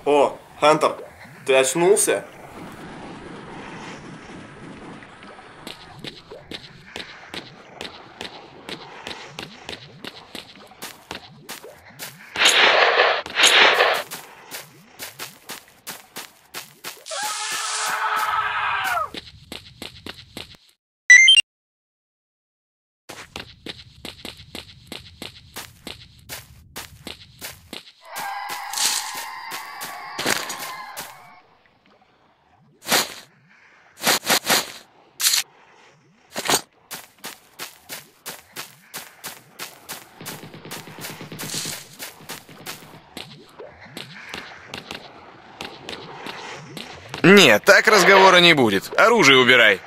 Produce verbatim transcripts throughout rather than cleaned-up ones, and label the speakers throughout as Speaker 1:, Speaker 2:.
Speaker 1: О, Хантер, ты очнулся?
Speaker 2: Нет, так разговора не будет. Оружие убирай.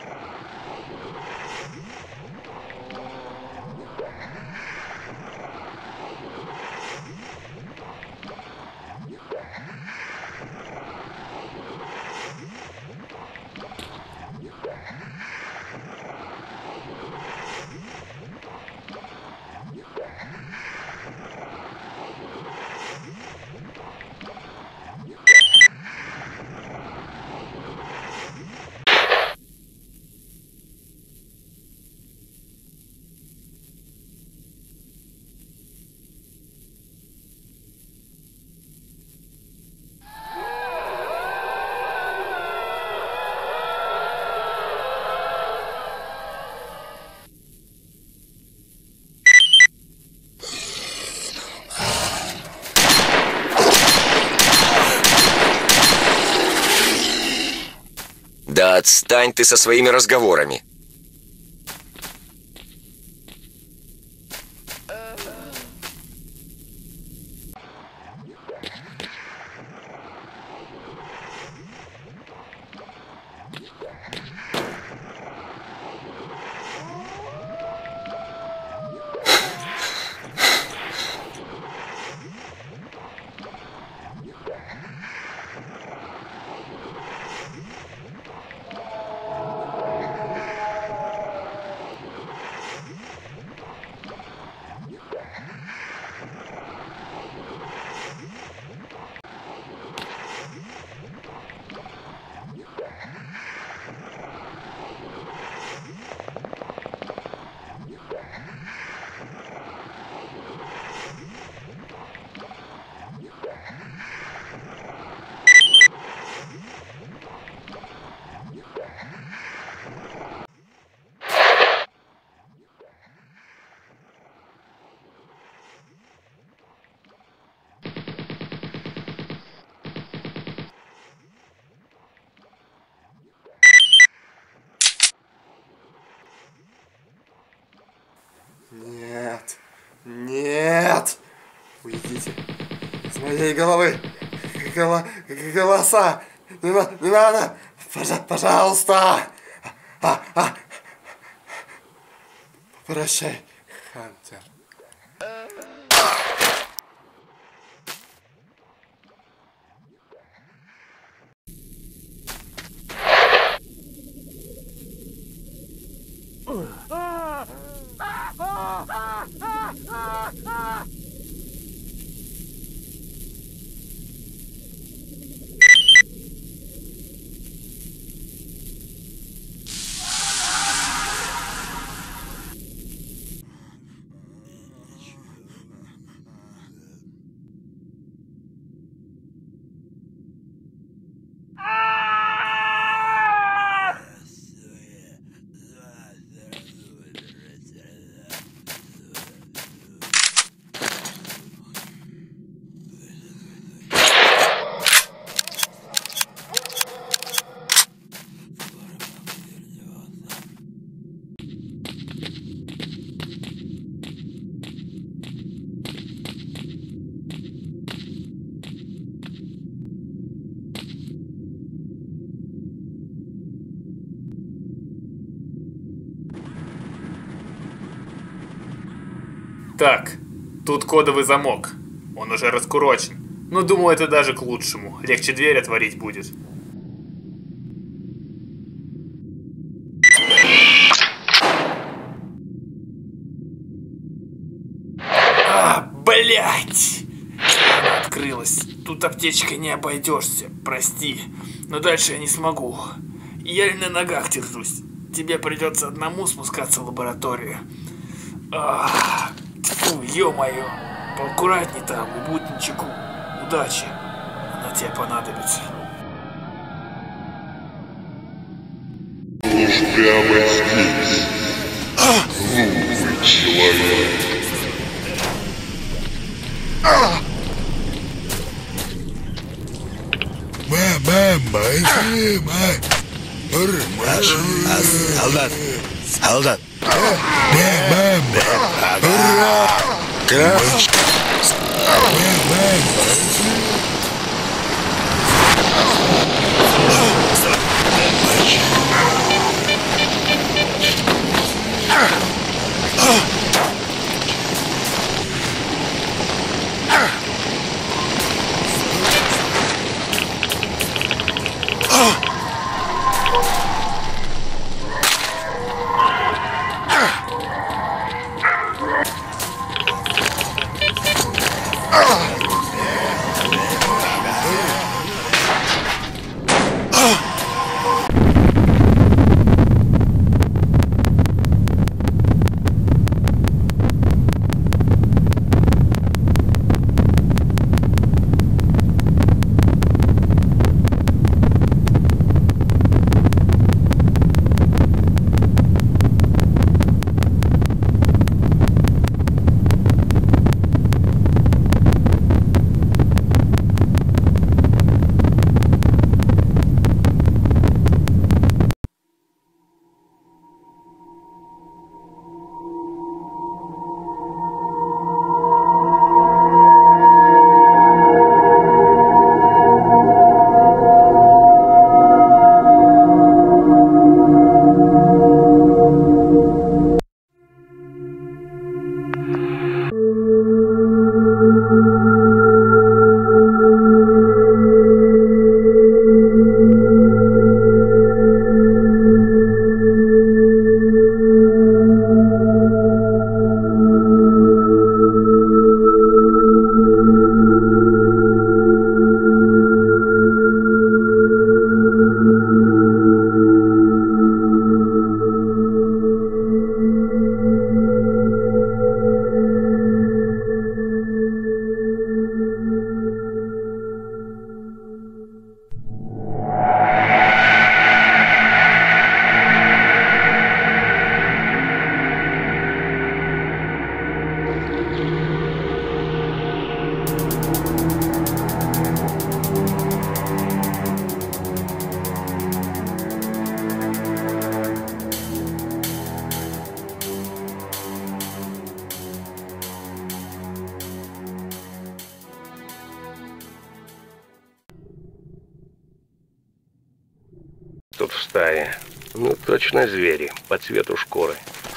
Speaker 3: Да отстань ты со своими разговорами.
Speaker 1: Нет, нет, уйдите из моей головы, Голо голоса, не, на не надо, Пожа пожалуйста, а а прощай, Хантер.
Speaker 4: Так, тут кодовый замок. Он уже раскурочен. Но думаю, это даже к лучшему. Легче дверь отворить будет. А, блять! Открылась. Тут аптечкой не обойдешься, прости. Но дальше я не смогу. Я на ногах держусь. Тебе придется одному спускаться в лабораторию. Ах, фу, ё-моё. Поаккуратней там и будь начеку. Удачи. Она тебе понадобится.
Speaker 5: Уж прямо здесь. Глупый человек.
Speaker 6: Солдат! Солдат!
Speaker 7: Тут в стае. Ну, точно звери, по цвету шкуры.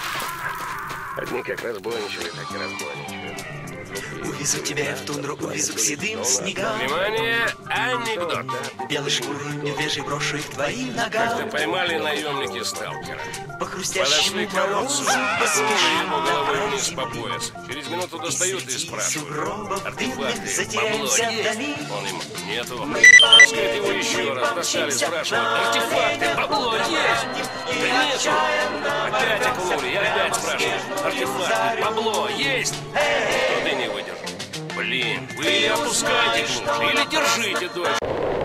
Speaker 7: Одни как разбойничали, так и разбойничают.
Speaker 8: Увезу тебя в тундру, увезу к седым снегам.
Speaker 7: Внимание, анекдот.
Speaker 8: Белый шкуру медвежий брошу их к твоим ногам.
Speaker 7: Как-то поймали наемники сталкера.
Speaker 8: По хрустящему
Speaker 7: Подошли к колодцу,
Speaker 8: морозу
Speaker 7: поспешили ему головой
Speaker 8: поспешим
Speaker 7: вниз по пояс. Через минуту достают и спрашивают. Артефакты,
Speaker 8: затеряемся
Speaker 7: бабло есть?
Speaker 8: вдали.
Speaker 7: Он им, нету. Таскает его еще раз, достали, спрашивают. Артефакты, бабло есть? Да нету. Опять окунули, я опять спрашиваю. Артефакты, бабло есть? Тот и не выдержал. Блин, вы или отпускайте глубже, или держите дольше.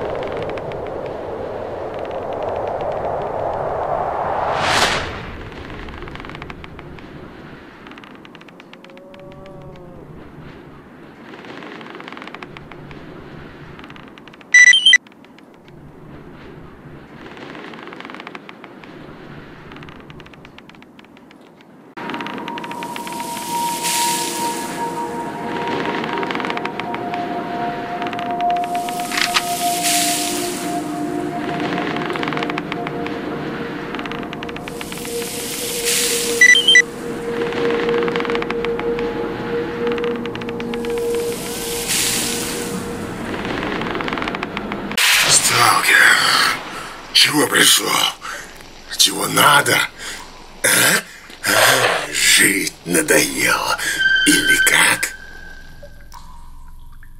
Speaker 5: Чего пришел? Чего надо? А? А, жить надоело? Или как?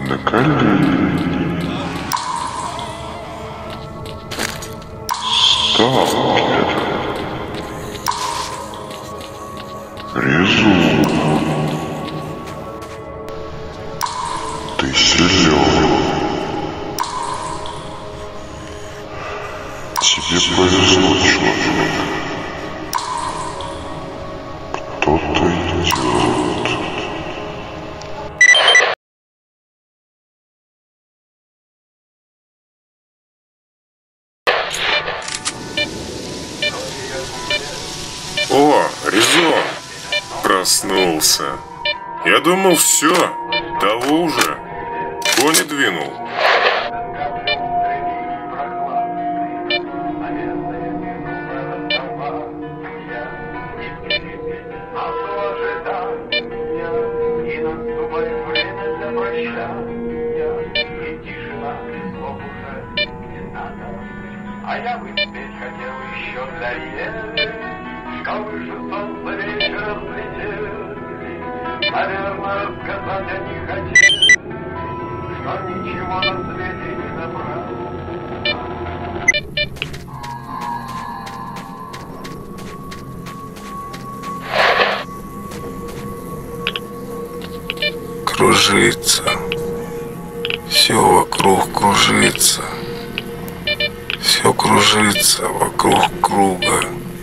Speaker 5: на колени. Сталкер. Резун. Ты силен. Тебе повезло, человек. Кто-то идет. О, Резон! Проснулся. Я думал, все, того уже. Кони двинул.
Speaker 9: А я бы теперь хотел еще заехать, чтобы же солнце вечером летели. Наверное, сказать они хотели, что ничего на свете не забрать.
Speaker 10: Кружится. Все вокруг кружится. Все кружится вокруг круга.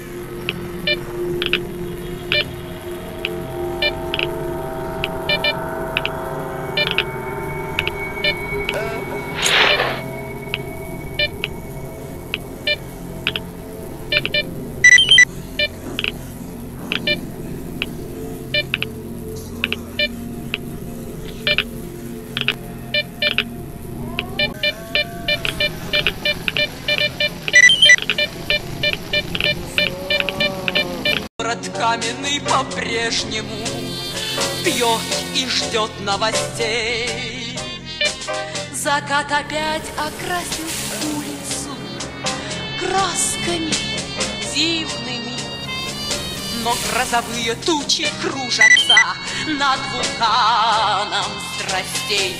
Speaker 11: Город каменный по-прежнему пьет и ждет новостей. Закат опять окрасил улицу красками дивными, но грозовые тучи кружатся над вулканом страстей.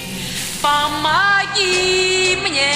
Speaker 11: Помоги мне!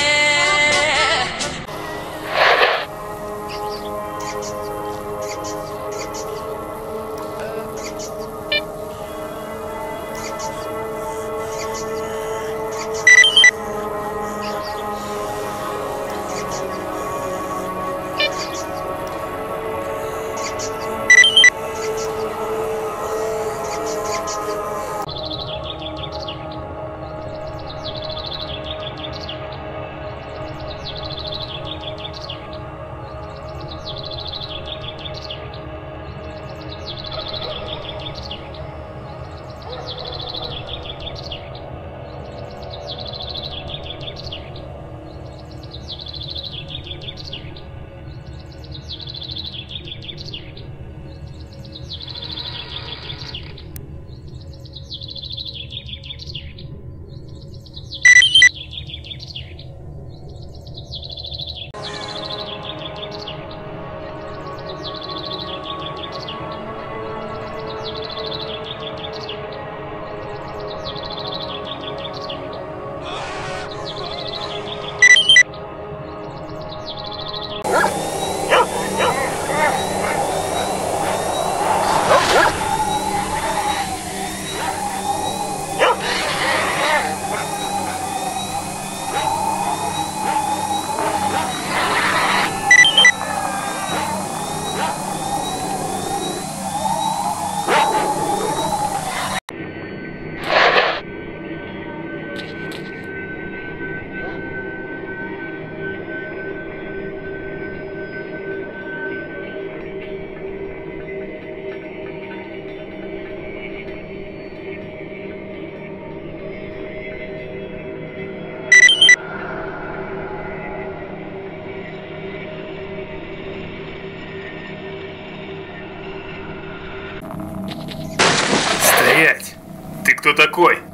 Speaker 12: Стоять! Ты кто такой?